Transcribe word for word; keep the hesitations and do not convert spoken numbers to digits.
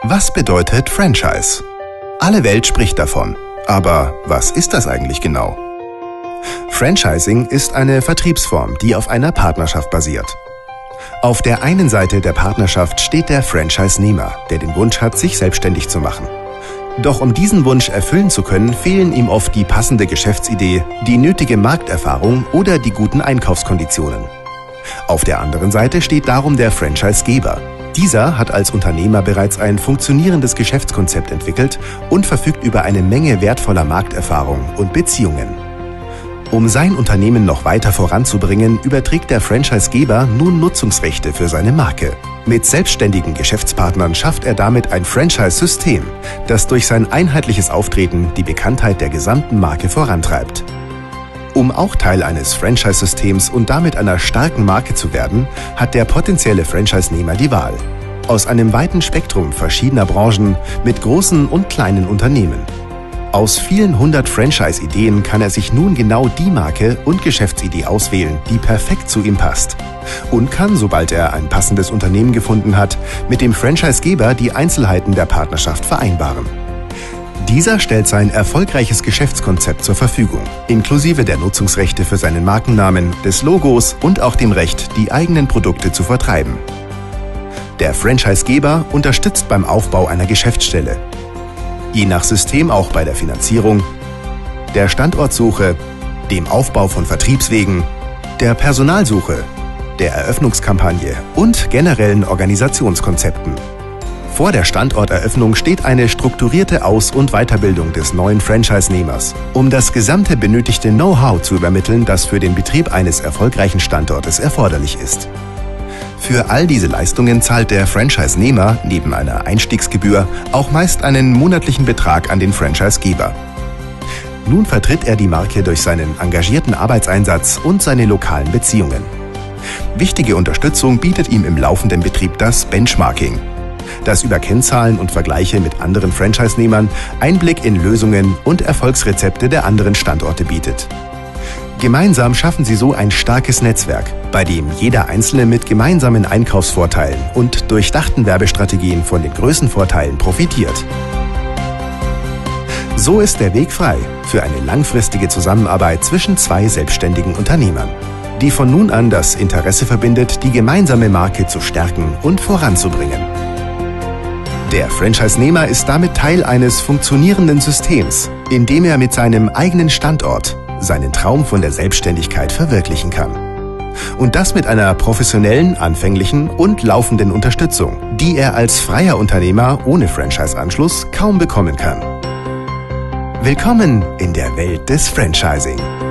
Was bedeutet Franchise? Alle Welt spricht davon. Aber was ist das eigentlich genau? Franchising ist eine Vertriebsform, die auf einer Partnerschaft basiert. Auf der einen Seite der Partnerschaft steht der Franchise-Nehmer, der den Wunsch hat, sich selbstständig zu machen. Doch um diesen Wunsch erfüllen zu können, fehlen ihm oft die passende Geschäftsidee, die nötige Markterfahrung oder die guten Einkaufskonditionen. Auf der anderen Seite steht darum der Franchisegeber. Dieser hat als Unternehmer bereits ein funktionierendes Geschäftskonzept entwickelt und verfügt über eine Menge wertvoller Markterfahrung und Beziehungen. Um sein Unternehmen noch weiter voranzubringen, überträgt der Franchisegeber nun Nutzungsrechte für seine Marke. Mit selbstständigen Geschäftspartnern schafft er damit ein Franchise-System, das durch sein einheitliches Auftreten die Bekanntheit der gesamten Marke vorantreibt. Um auch Teil eines Franchise-Systems und damit einer starken Marke zu werden, hat der potenzielle Franchise-Nehmer die Wahl. Aus einem weiten Spektrum verschiedener Branchen mit großen und kleinen Unternehmen. Aus vielen hundert Franchise-Ideen kann er sich nun genau die Marke und Geschäftsidee auswählen, die perfekt zu ihm passt. Und kann, sobald er ein passendes Unternehmen gefunden hat, mit dem Franchisegeber die Einzelheiten der Partnerschaft vereinbaren. Dieser stellt sein erfolgreiches Geschäftskonzept zur Verfügung, inklusive der Nutzungsrechte für seinen Markennamen, des Logos und auch dem Recht, die eigenen Produkte zu vertreiben. Der Franchisegeber unterstützt beim Aufbau einer Geschäftsstelle. Je nach System auch bei der Finanzierung, der Standortsuche, dem Aufbau von Vertriebswegen, der Personalsuche, der Eröffnungskampagne und generellen Organisationskonzepten. Vor der Standorteröffnung steht eine strukturierte Aus- und Weiterbildung des neuen Franchise-Nehmers, um das gesamte benötigte Know-how zu übermitteln, das für den Betrieb eines erfolgreichen Standortes erforderlich ist. Für all diese Leistungen zahlt der Franchise-Nehmer neben einer Einstiegsgebühr auch meist einen monatlichen Betrag an den Franchisegeber. Nun vertritt er die Marke durch seinen engagierten Arbeitseinsatz und seine lokalen Beziehungen. Wichtige Unterstützung bietet ihm im laufenden Betrieb das Benchmarking, das über Kennzahlen und Vergleiche mit anderen Franchise-Nehmern Einblick in Lösungen und Erfolgsrezepte der anderen Standorte bietet. Gemeinsam schaffen sie so ein starkes Netzwerk, bei dem jeder Einzelne mit gemeinsamen Einkaufsvorteilen und durchdachten Werbestrategien von den Größenvorteilen profitiert. So ist der Weg frei für eine langfristige Zusammenarbeit zwischen zwei selbstständigen Unternehmern, die von nun an das Interesse verbindet, die gemeinsame Marke zu stärken und voranzubringen. Der Franchise-Nehmer ist damit Teil eines funktionierenden Systems, in dem er mit seinem eigenen Standort seinen Traum von der Selbstständigkeit verwirklichen kann. Und das mit einer professionellen, anfänglichen und laufenden Unterstützung, die er als freier Unternehmer ohne Franchise-Anschluss kaum bekommen kann. Willkommen in der Welt des Franchising.